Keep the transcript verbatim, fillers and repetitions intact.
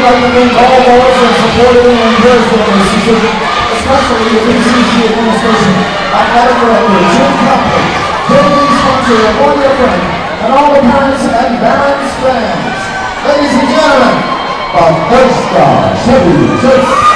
like to thank all those that supported and encouraged this decision, especially the B C C administration, athletic director Jim Copley, J V sponsor One Year Friend, and all the parents and Barons fans. Ladies and gentlemen, the First Star Chevy Chase.